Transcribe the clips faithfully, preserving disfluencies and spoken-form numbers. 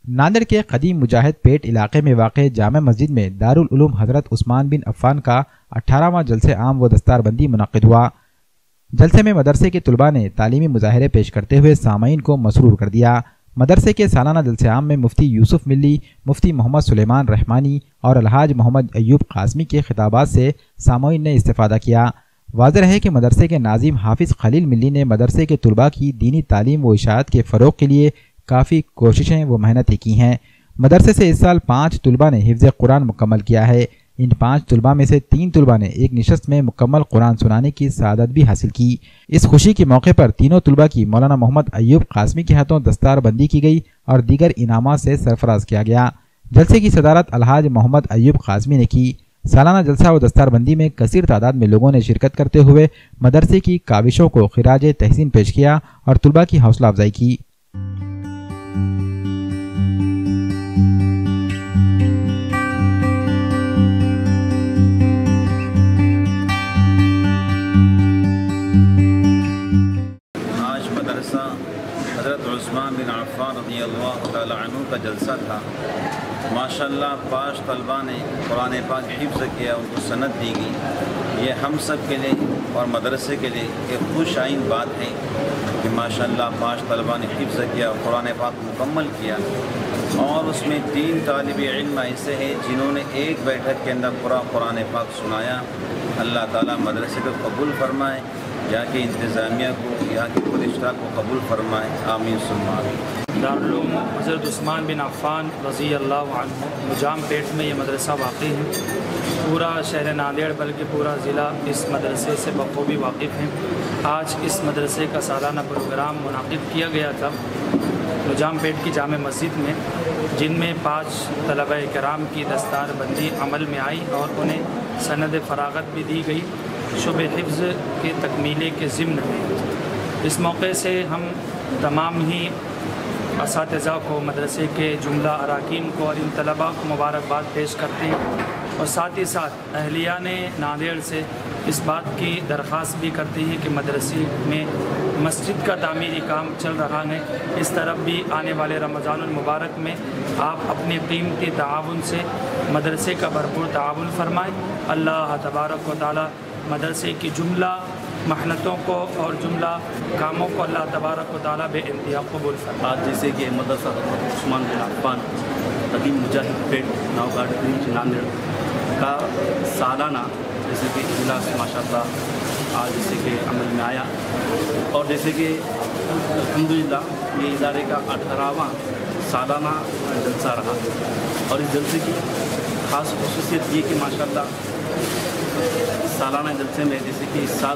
ناندیڑ کے قدیم مجاہد پیٹ علاقے میں واقع جامع مسجد میں دارالعلوم حضرت عثمان بن عفان کا اٹھارہواں جلسہ عام و دستار بندی منعقد ہوا۔ جلسے میں مدرسے کے طلباء نے تعلیمی مظاہرے پیش کرتے ہوئے سامعین کو مسرور کر دیا۔ مدرسے کے سالانہ جلسہ عام میں مفتی یوسف ملی، مفتی محمد سلیمان رحمانی اور الحاج محمد ایوب قاسمی کے خطابات سے سامعین نے استفادہ کیا۔ واضح ہے کہ مدرسے کے ناظم حافظ خلیل ملی نے مدرسے کے طلباء کی دینی تعلیم و اشاعت کے فروغ کے لیے کافی کوششیں و محنتیں کی ہیں۔ مدرسے سے اس سال پانچ طلباء نے حفظ قرآن مکمل کیا ہے۔ ان پانچ طلباء میں سے تین طلباء نے ایک نشست میں مکمل قرآن سنانے کی سعادت بھی حاصل کی۔ اس خوشی کے موقع پر تینوں طلباء کی مولانا محمد ایوب قاسمی کے ہاتھوں دستار بندی کی گئی اور دیگر انعامات سے سرفراز کیا گیا۔ جلسے کی صدارت الحاج محمد ایوب قاسمی نے کی۔ سالانہ جلسہ و دستار بندی میں کثیر تعداد میں لوگوں نے شرکت کرتے ہوئے مدرسے کی کاوشوں کو خراج تحسین پیش کیا اور طلباء کی حوصلہ افزائی کی۔ حضرت عثمان بن عفان رضی اللہ تعالی عنہ کا جلسہ تھا۔ ماشاءاللہ پانچ طلباء نے قرآن پاک حفظ کیا، ان کو سند دی گئی۔ یہ ہم سب کے لیے اور مدرسے کے لیے ایک خوش آئین بات ہے کہ ماشاءاللہ پانچ طلباء نے حفظ کیا، قرآن پاک مکمل کیا، اور اس میں تین طالب علم ایسے ہیں جنہوں نے ایک بیٹھک کے اندر پورا قرآن پاک سنایا۔ اللہ تعالیٰ مدرسے کو قبول فرمائے، یہاں کی انتظامیہ کو، یہاں کے پورے اشتراک کو قبول فرمائے، آمین ثم آمین۔ دارالعلوم حضرت عثمان بن عفان رضی اللہ عنہ نجام پیٹ میں یہ مدرسہ واقع ہے۔ پورا شہر ناندیڑ بلکہ پورا ضلع اس مدرسے سے بخوبی واقف ہیں۔ آج اس مدرسے کا سالانہ پروگرام منعقد کیا گیا تھا نجام پیٹ کی جامع مسجد میں، جن میں پانچ طلبہ کرام کی دستار بندی عمل میں آئی اور انہیں سند فراغت بھی دی گئی شعبہ حفظ کے تکمیلے کے ضمن میں۔ اس موقع سے ہم تمام ہی اساتذہ کو، مدرسے کے جملہ اراکین کو اور ان طلباء کو مبارکباد پیش کرتے ہیں، اور ساتھ ہی ساتھ اہلیان ناندیڑ سے اس بات کی درخواست بھی کرتے ہیں کہ مدرسے میں مسجد کا تعمیری کام چل رہا ہے، اس طرف بھی آنے والے رمضان المبارک میں آپ اپنے قیمتی تعاون سے مدرسے کا بھرپور تعاون فرمائیں۔ اللہ تبارک و تعالی مدرسے کی جملہ محنتوں کو اور جملہ کاموں کو اللہ تبارک و تعالیٰ بے انتہا قبول فرمائے۔ آج جیسے کہ مدرسہ عثمان بن عفان قدیم مجاہد پیٹ ناؤ گارڈ ناندیڑ کا سالانہ جیسے کہ اجلاس ماشاء اللہ آج جیسے کہ عمل میں آیا، اور جیسے کہ الحمدللہ یہ ادارے کا اٹھارہواں سالانہ جلسہ رہا، اور اس جلسے کی خاص خصوصیت یہ کہ ماشاء اللہ سالانہ جلسے میں جیسے کہ اس سال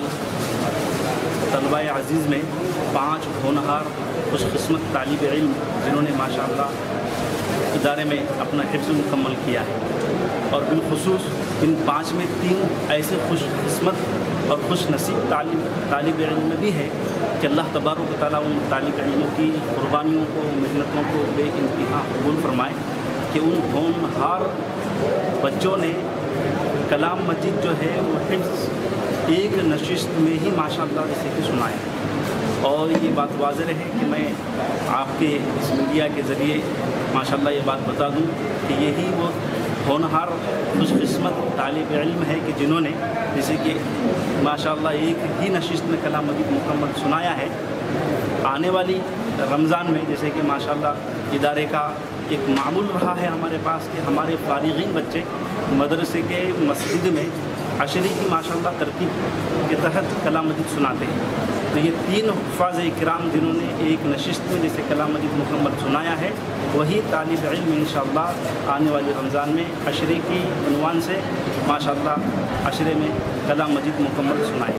طلباء عزیز میں پانچ ہونہار خوش قسمت طالب علم جنہوں نے ماشاءاللہ ادارے میں اپنا حفظ مکمل کیا ہے، اور بالخصوص ان پانچ میں تین ایسے خوش قسمت اور خوش نصیب طالب طالب علم بھی ہے کہ اللہ تبارک و تعالیٰ ان طالب علموں کی قربانیوں کو، محنتوں کو بے انتہا قبول فرمائے کہ ان ہونہار بچوں نے کلام مجید جو ہے وہ حفظ ایک نشست میں ہی ماشاءاللہ جیسے کہ سنائے، اور یہ بات واضح ہے کہ میں آپ کے اس میڈیا کے ذریعے ماشاءاللہ یہ بات بتا دوں کہ یہی وہ ہونہار خوش قسمت طالب علم ہے کہ جنہوں نے جیسے کہ ماشاءاللہ ایک ہی نشست میں کلام مجید مکمل سنایا ہے۔ آنے والی رمضان میں جیسے کہ ماشاءاللہ ادارے کا ایک معمول رہا ہے ہمارے پاس کہ ہمارے فارغین بچے مدرسے کے مسجد میں عشری کی ماشاءاللہ ترتیب کے تحت کلام مجید سناتے ہیں۔ تو یہ تین حفاظ کرام جنہوں نے ایک نشست میں جیسے کلام مجید مکمل سنایا ہے، وہی طالب علم انشاءاللہ آنے والے رمضان میں عشری کی عنوان سے ماشاءاللہ عشرے میں کلام مجید مکمل سنائے۔